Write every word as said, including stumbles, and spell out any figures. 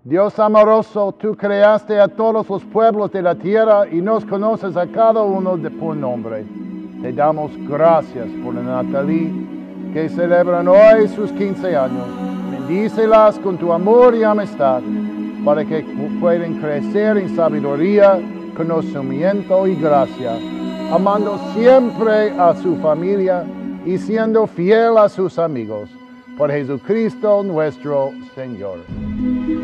Dios amoroso, tú creaste a todos los pueblos de la tierra y nos conoces a cada uno de por nombre. Te damos gracias por la Natalie que celebran hoy sus quince años. Bendícelas con tu amor y amistad para que puedan crecer en sabiduría, conocimiento y gracia, amando siempre a su familia y siendo fiel a sus amigos. Por Jesucristo nuestro Señor.